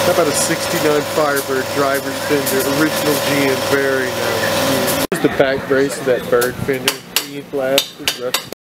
How about a 69 Firebird driver's fender, original GM, very nice. Here's the back brace of that bird fender, blasted, rusty.